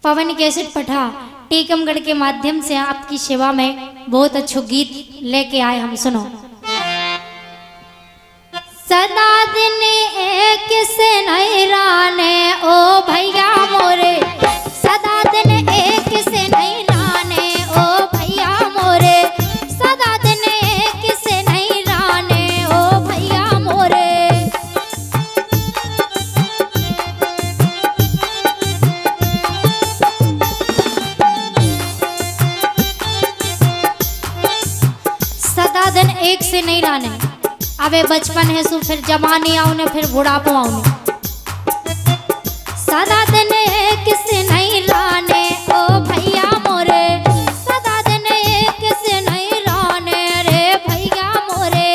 पवन cassette पठा टीकमगढ़ के माध्यम से आपकी सेवा में बहुत अच्छे गीत लेके आए हम। सुनो। सदा दिन एक से नहीं राने ओ भैया मोरे, सदा दिन एक से नहीं राने ओ भैया मोरे, सदा दिन एक से नहीं राने ओ भैया मोरे। सदा दिन एक से नहीं राने, अबे बचपन है सो फिर जवानी आओ ने फिर बुढ़ापो आओ ने। सदा दिन एक से नहीं राने ओ भैया मोरे, सदा दिन एक से नहीं राने रे भैया मोरे।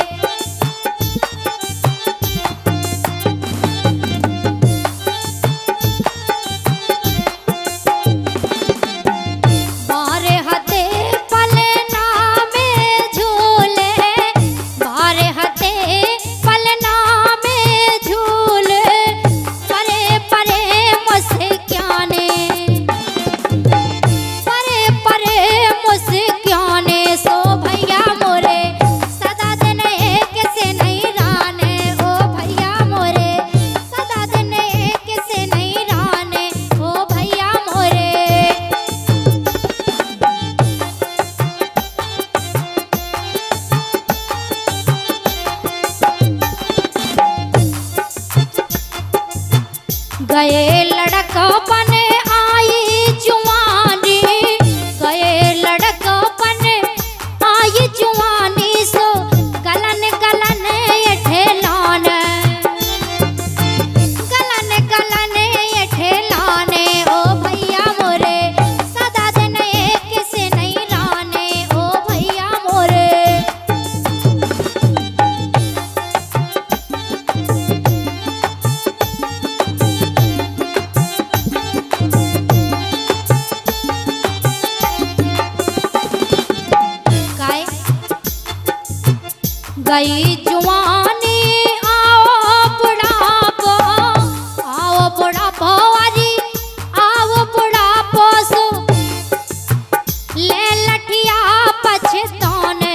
बारे हते पलना में झूले, बारे हते पलना में झूले, परे परे मुस्काने, परे परे मुस्काने सो भैया मोरे, सदा दिन एक से नहीं राने ओ भैया मोरे, सदा दिन एक से नहीं राने ओ भैया मोरे। गए लड़कपन आई जुवानी, गए लड़कपन आई जुवानी सो गलन गलन ये ठेलाने, गलन गलन ये ठेलाने ओ भैया मोरे, सदा दिन एक से नहीं राने ओ भैया मोरे। गई जुवानी आओ बुढ़ापो, आओ बुढ़ापो अरी आओ बुढ़ापो सो ले लठिया पछताने,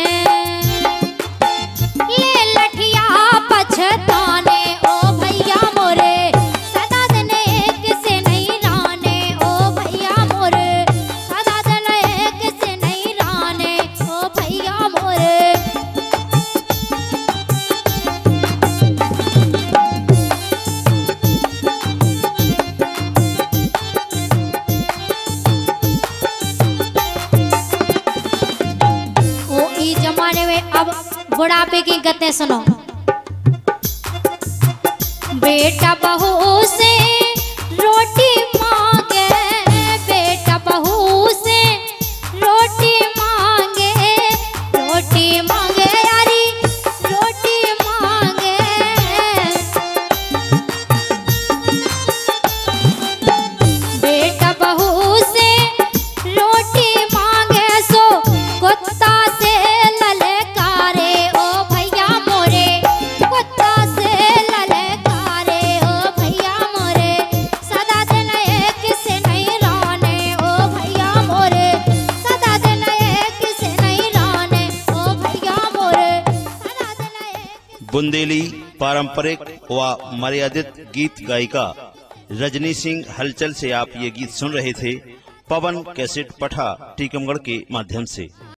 ले लठिया पछताने ओ भैया मोरे, सदा दिन एक से नहीं राने ओ भैया मोरे, सदा दिन एक से नहीं राने ओ भैया मोरे। जमाने में अब बुढ़ापे की गतें सुनो। बेटा बहू से रोटी मांगे, बेटा बहू से रोटी मांगे, रोटी मांगे यारी रोटी मांगे। बेटा बहू से रोटी मांगे सो कुत्ता से ललकारे ओ भैया मोरे, कुत्ता से ललकारे ओ भैया मोरे, सदा दिन एक से नहीं राने ओ भैया मोरे, सदा दिन एक से नहीं राने ओ भैया मोरे, सदा दिन एक। बुंदेली पारंपरिक व मर्यादित गीत गायिका रजनी सिंह हलचल से आप ये गीत सुन रहे थे पवन कैसेट पठा टीकमगढ़ के माध्यम से।